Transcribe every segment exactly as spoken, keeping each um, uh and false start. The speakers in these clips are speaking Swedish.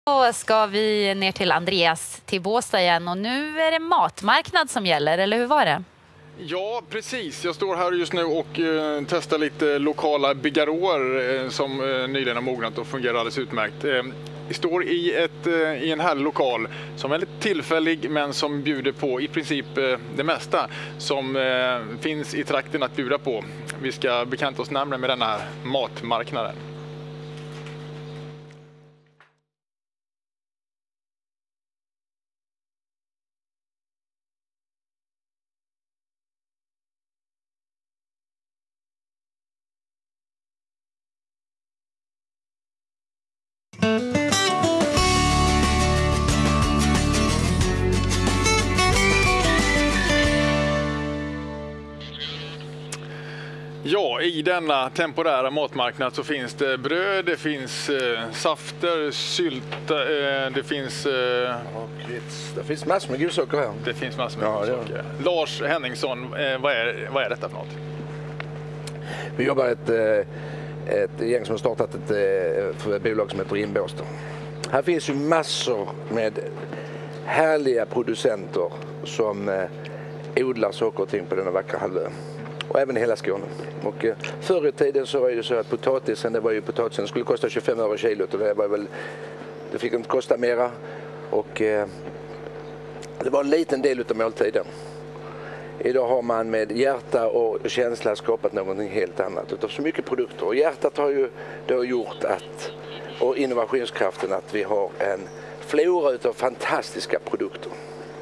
Då ska vi ner till Andreas till Båstad igen och nu är det matmarknad som gäller, eller hur var det? Ja, precis. Jag står här just nu och eh, testar lite lokala bigarråer eh, som eh, nyligen har mognat och fungerar alldeles utmärkt. Eh, vi står i, ett, eh, i en härlig lokal som är lite tillfällig men som bjuder på i princip eh, det mesta som eh, finns i trakten att bjuda på. Vi ska bekanta oss närmare med den här matmarknaden. Ja, i denna temporära matmarknad så finns det bröd, det finns eh, safter, sylta, eh, det finns... Eh, det finns massor med godsaker här. Det finns massor med ja, godsaker. Lars Henningsson, eh, vad, är, vad är detta för något? Vi jobbar ett, ett gäng som har startat ett, ett bolag som heter Inbåstad. Här finns ju massor med härliga producenter som eh, odlar saker och ting på denna vackra halvön. Och även i hela Skåne. Och eh, förr i tiden så var det så att potatisen, det var ju potatisen skulle kosta tjugofem öre kilot och det var väl, det fick inte kosta mera. Och eh, det var en liten del utav måltiden. Idag har man med hjärta och känsla skapat någonting helt annat utav så mycket produkter. Och hjärtat har ju då gjort att, och innovationskraften, att vi har en flora utav fantastiska produkter.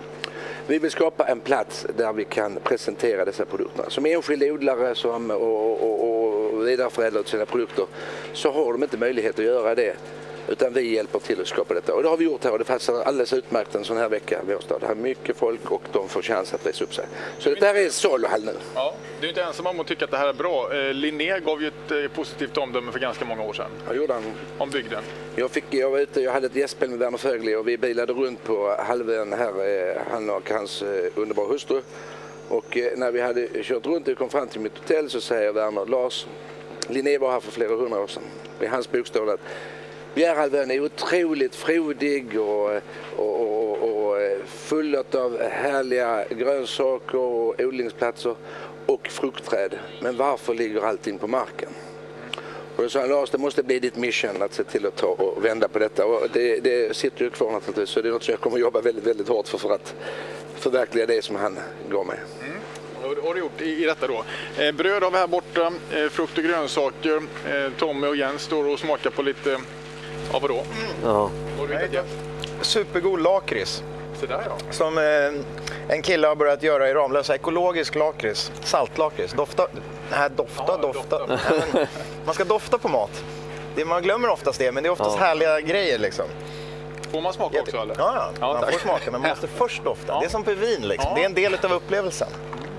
Vi vill skapa en plats där vi kan presentera dessa produkter. Som enskild odlare som, och, och, och vidareförädlare till sina produkter så har de inte möjlighet att göra det. Utan vi hjälper till att skapa detta. Och det har vi gjort här och det passar alldeles utmärkt en sån här vecka i Båstad. Det är mycket folk och de får chans att resa upp sig. Så det här är saluhall nu. Ja, du är inte ensam om att tycka att det här är bra. Eh, Linné gav ju ett eh, positivt omdöme för ganska många år sedan. Ja, gjorde han. Om bygden. Jag, fick, jag var ute, jag hade ett gästspel med Werner Fögli och vi bilade runt på halvön här, eh, han och hans eh, underbara hustru. Och eh, när vi hade kört runt och kom fram till mitt hotell så säger Werner, Lars, Linné var här för flera hundra år sedan. I hans bok står det att Bjärhalvön är otroligt frodig och, och, och, och full av härliga grönsaker och odlingsplatser och fruktträd. Men varför ligger allting på marken? Och då sa han, Lars, det måste bli ditt mission att se till att ta och vända på detta. Och det, det sitter ju kvar naturligtvis, så det är något som jag kommer att jobba väldigt, väldigt hårt för, för att förverkliga det som han gav mig. Mm. Vad har du gjort i, i detta då? Eh, bröd har vi här borta, eh, frukt och grönsaker. Eh, Tommy och Jens står och smakar på lite... Ja, vadå? Mm. Ja. Vad har du hittat? Supergod lakrits. Så där, ja. Som eh, en kille har börjat göra i Ramlösa. Ekologisk lakrits. Saltlakrits. Dofta... Nej, dofta, ja, dofta. dofta. Nej, men, man ska dofta på mat. Det, man glömmer oftast det, men det är oftast ja. härliga grejer liksom. Får man smaka också, eller? Ja, ja. ja man tack. får smaka, men man måste först dofta. Ja. Det är som på vin liksom. Ja. Det är en del av upplevelsen.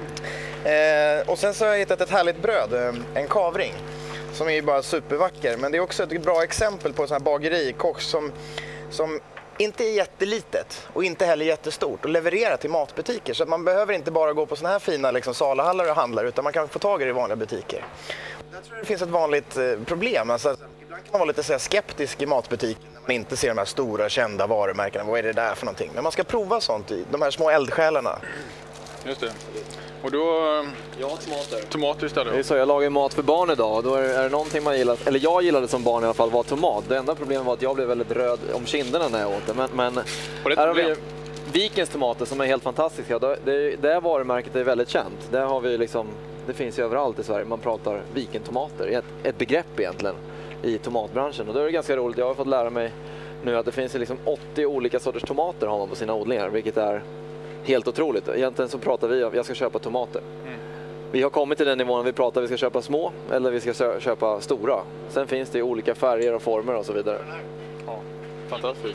Eh, och sen så har jag hittat ett härligt bröd. Eh, en kavring. Som är ju bara supervacker, men det är också ett bra exempel på en sån här bagerikock som, som inte är jättelitet och inte heller jättestort och levererar till matbutiker. Så att man behöver inte bara gå på såna här fina liksom, salahallar och handlar, utan man kan få tag i det i vanliga butiker. Jag tror det finns ett vanligt eh, problem. Alltså, ibland kan man vara lite så här, skeptisk i matbutiken när man inte ser de här stora kända varumärkena. Vad är det där för någonting? Men man ska prova sånt i de här små eldsjälarna. Just det. Och då... Ja, tomater. Tomater istället. Det är så, jag lagar mat för barn idag och då är det, är det någonting man gillar, eller jag gillade som barn i alla fall, var tomat. Det enda problemet var att jag blev väldigt röd om kinderna när jag åt det. Men, men det här har vi Vikens tomater som är helt fantastiska. Det, det, det varumärket är väldigt känt. Det, har vi liksom, det finns ju överallt i Sverige. Man pratar Viken-tomater. Ett, ett begrepp egentligen i tomatbranschen. Och då är det ganska roligt. Jag har fått lära mig nu att det finns liksom åttio olika sorters tomater har man på sina odlingar, vilket är helt otroligt. Egentligen så pratar vi om att jag ska köpa tomater. Mm. Vi har kommit till den nivån vi pratar vi ska köpa små eller vi ska köpa stora. Sen finns det olika färger och former och så vidare. Ja, fantastiskt.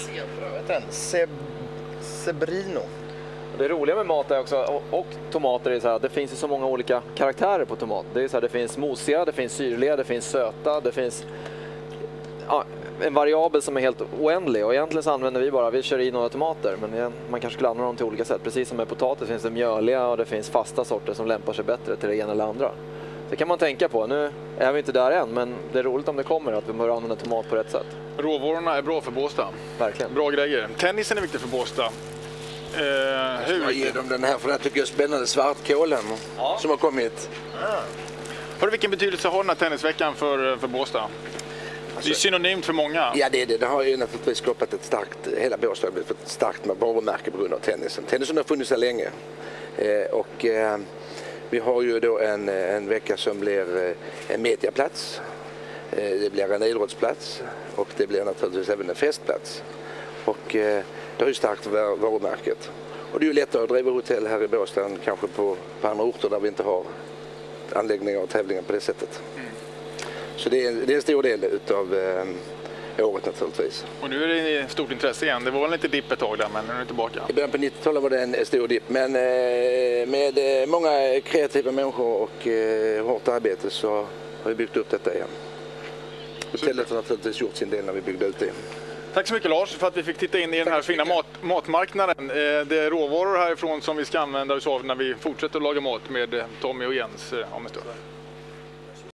Seb Sebrino. Det roliga med mat är också, och, och tomater är så här, det finns ju så många olika karaktärer på tomat. Det är så här, det finns mosiga, det finns syrliga, det finns söta, det finns ja, en variabel som är helt oändlig. Och egentligen så använder vi bara, vi kör i några tomater, men man kanske skulle använda dem till olika sätt. Precis som med potatis finns det mjöliga och det finns fasta sorter som lämpar sig bättre till det ena eller andra. Det kan man tänka på. Nu är vi inte där än, men det är roligt om det kommer att vi börjar använda tomat på rätt sätt. Råvarorna är bra för Båstad. Verkligen. Bra grejer. Tennisen är viktig för Båstad. Eh, hur? Jag ger dem den här för den här tycker jag är spännande svartkålen ja. som har kommit. Ah. Hör, vilken betydelse har den här tennisveckan för, för Båstad? Alltså, det är synonymt för många. Ja, det är det. Det har ju naturligtvis skapat ett starkt, hela Båstad har blivit ett starkt varumärke på grund av tennisen. Tennisen har funnits så länge. Eh, och eh, vi har ju då en, en vecka som blir eh, en mediaplats. Eh, det blir en idrottsplats och det blir naturligtvis även en festplats. Och eh, det har ju starkt varumärket. Och det är ju lättare att driva hotell här i Båstad än kanske på, på andra orter där vi inte har anläggningar och tävlingar på det sättet. Mm. Så det är, det är en stor del utav eh, året naturligtvis. Och nu är det stort intresse igen. Det var väl lite dipp ett tag där, men nu är det tillbaka. I början på nittiotalet var det en stor dipp, men eh, med många kreativa människor och eh, hårt arbete så har vi byggt upp detta igen. Hotellet har naturligtvis gjort sin del när vi byggde ut det. Tack så mycket Lars för att vi fick titta in i den här fina mat, matmarknaden. Det är råvaror härifrån som vi ska använda oss av när vi fortsätter att laga mat med Tommy och Jens om en stund.